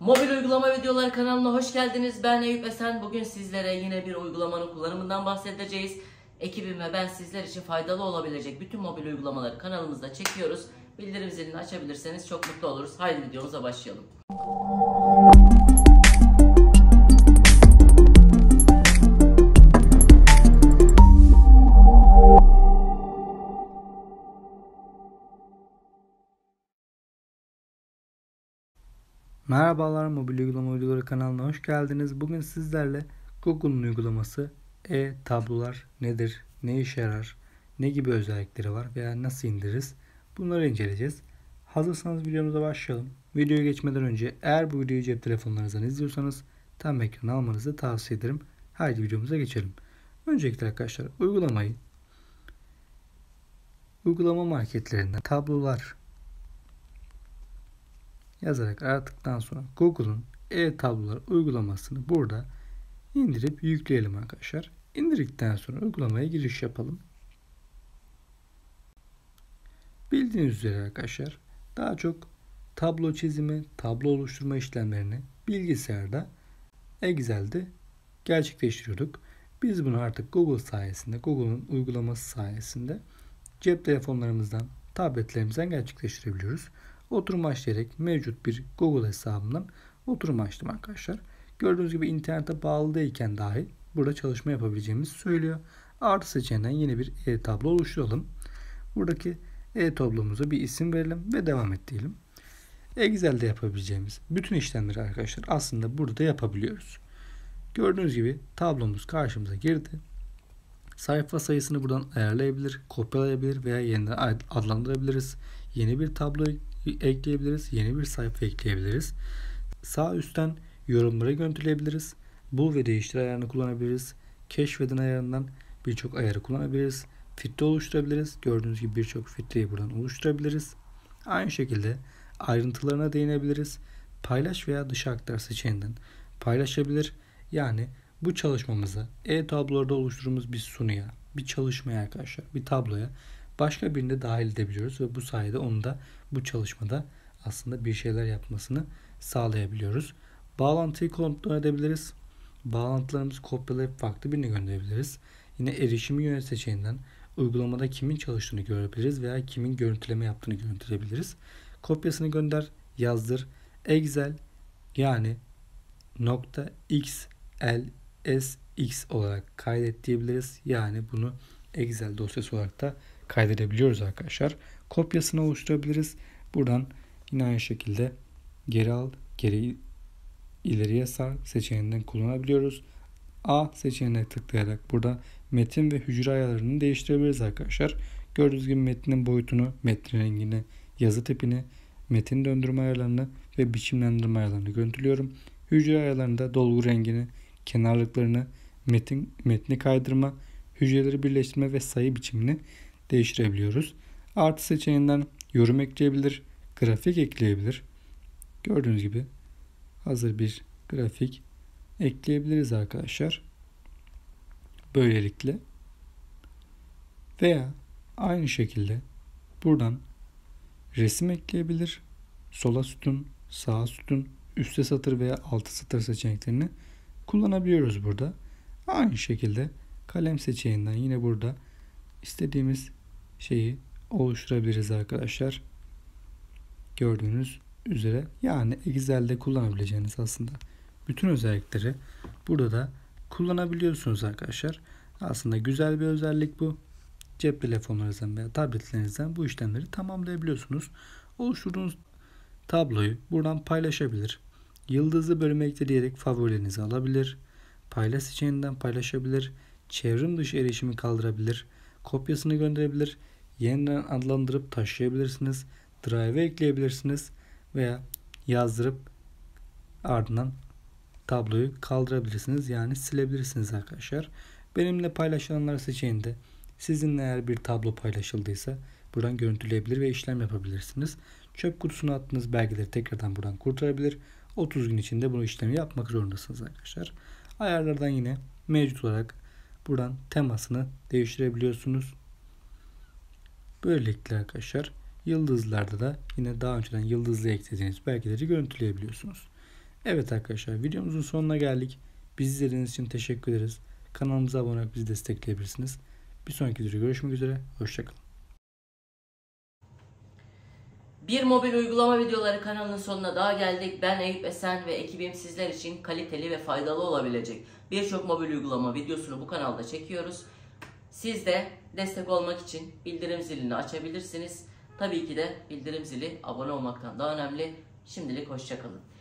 Mobil uygulama videoları kanalına hoş geldiniz. Ben Eyüp Esen. Bugün sizlere yine bir uygulamanın kullanımından bahsedeceğiz. Ekibim ve ben sizler için faydalı olabilecek bütün mobil uygulamaları kanalımızda çekiyoruz. Bildirim zilini açabilirseniz çok mutlu oluruz. Haydi videomuza başlayalım. Merhabalar, mobil uygulama videoları kanalına hoş geldiniz. Bugün sizlerle Google'un uygulaması e-tablolar nedir, ne işe yarar, ne gibi özellikleri var veya nasıl indiririz, bunları inceleyeceğiz. Hazırsanız videomuza başlayalım. Videoya geçmeden önce eğer bu videoyu cep telefonlarınızdan izliyorsanız tam ekran almanızı tavsiye ederim. Haydi videomuza geçelim. Öncelikle arkadaşlar uygulama marketlerinden tablolar yazarak aradıktan sonra Google'un e-tablolar uygulamasını burada indirip yükleyelim arkadaşlar. İndirdikten sonra uygulamaya giriş yapalım. Bildiğiniz üzere arkadaşlar daha çok tablo çizimi, tablo oluşturma işlemlerini bilgisayarda, Excel'de gerçekleştiriyorduk. Biz bunu artık Google sayesinde, Google'un uygulaması sayesinde cep telefonlarımızdan, tabletlerimizden gerçekleştirebiliyoruz. Oturum açlayarak mevcut bir Google hesabından oturum açtım arkadaşlar. Gördüğünüz gibi internete bağlı değilken dahi burada çalışma yapabileceğimizi söylüyor. Artı seçeneğinden yeni bir e-tablo oluşturalım. Buradaki e-tablomuza bir isim verelim ve devam et diyelim. Excel'de yapabileceğimiz bütün işlemleri arkadaşlar aslında burada yapabiliyoruz. Gördüğünüz gibi tablomuz karşımıza girdi. Sayfa sayısını buradan ayarlayabilir, kopyalayabilir veya yeniden adlandırabiliriz. Yeni bir tablo ekleyebiliriz, yeni bir sayfa ekleyebiliriz. Sağ üstten yorumları görüntüleyebiliriz. Bul ve değiştir ayarını kullanabiliriz. Keşfedin ayarından birçok ayarı kullanabiliriz. Filtre oluşturabiliriz. Gördüğünüz gibi birçok filtreyi buradan oluşturabiliriz. Aynı şekilde ayrıntılarına değinebiliriz. Paylaş veya dışa aktar seçeneğinden paylaşabilir. Yani bu çalışmamıza e-tablolarda oluşturduğumuz bir sunuya, bir çalışmaya arkadaşlar, bir tabloya başka birini de dahil edebiliyoruz ve bu sayede onu da bu çalışmada aslında bir şeyler yapmasını sağlayabiliyoruz. Bağlantıyı kontrol edebiliriz. Bağlantılarımızı kopyalayıp farklı birine gönderebiliriz. Yine erişimi yönet seçeneğinden uygulamada kimin çalıştığını görebiliriz veya kimin görüntüleme yaptığını görebiliriz. Kopyasını gönder, yazdır. Excel yani .xlsx olarak kaydet diyebiliriz. Yani bunu Excel dosyası olarak da kaydedebiliyoruz arkadaşlar. Kopyasını oluşturabiliriz. Buradan yine aynı şekilde geri al, geri ileriye sar seçeneğinden kullanabiliyoruz. A seçeneğine tıklayarak burada metin ve hücre ayarlarını değiştirebiliriz arkadaşlar. Gördüğünüz gibi metnin boyutunu, metnin rengini, yazı tipini, metin döndürme ayarlarını ve biçimlendirme ayarlarını görüntülüyorum. Hücre ayarlarında dolgu rengini, kenarlıklarını, metni kaydırma, hücreleri birleştirme ve sayı biçimini değiştirebiliyoruz. Artı seçeneğinden yorum ekleyebilir, grafik ekleyebilir. Gördüğünüz gibi hazır bir grafik ekleyebiliriz arkadaşlar. Böylelikle veya aynı şekilde buradan resim ekleyebilir. Sola sütun, sağa sütun, üstte satır veya altı satır seçeneklerini kullanabiliyoruz burada. Aynı şekilde kalem seçeneğinden yine burada istediğimiz şeyi oluşturabiliriz arkadaşlar. Gördüğünüz üzere yani Excel'de kullanabileceğiniz aslında bütün özellikleri burada da kullanabiliyorsunuz arkadaşlar. Aslında güzel bir özellik bu. Cep telefonlarınızdan veya tabletlerinizden bu işlemleri tamamlayabiliyorsunuz. Oluşturduğunuz tabloyu buradan paylaşabilir. Yıldızlı bölüme ekleyerek favorilerinizi alabilir. Paylaş seçeneğinden paylaşabilir. Çevrim dışı erişimi kaldırabilir. Kopyasını gönderebilir. Yeniden adlandırıp taşıyabilirsiniz. Drive'e ekleyebilirsiniz. Veya yazdırıp ardından tabloyu kaldırabilirsiniz. Yani silebilirsiniz arkadaşlar. Benimle paylaşılanlar seçeneğinde sizinle eğer bir tablo paylaşıldıysa buradan görüntüleyebilir ve işlem yapabilirsiniz. Çöp kutusuna attığınız belgeleri tekrardan buradan kurtarabilir. 30 gün içinde bu işlemi yapmak zorundasınız arkadaşlar. Ayarlardan yine mevcut olarak buradan temasını değiştirebiliyorsunuz. Böylelikle arkadaşlar yıldızlarda da yine daha önceden yıldızlı eklediğiniz belgeleri görüntüleyebiliyorsunuz. Evet arkadaşlar, videomuzun sonuna geldik. Bizi izlediğiniz için teşekkür ederiz. Kanalımıza abone olarak bizi destekleyebilirsiniz. Bir sonraki videoda görüşmek üzere. Hoşçakalın. Bir mobil uygulama videoları kanalının sonuna daha geldik. Ben Eyüp Esen ve ekibim sizler için kaliteli ve faydalı olabilecek birçok mobil uygulama videosunu bu kanalda çekiyoruz. Siz de destek olmak için bildirim zilini açabilirsiniz. Tabii ki de bildirim zili abone olmaktan daha önemli. Şimdilik hoşçakalın.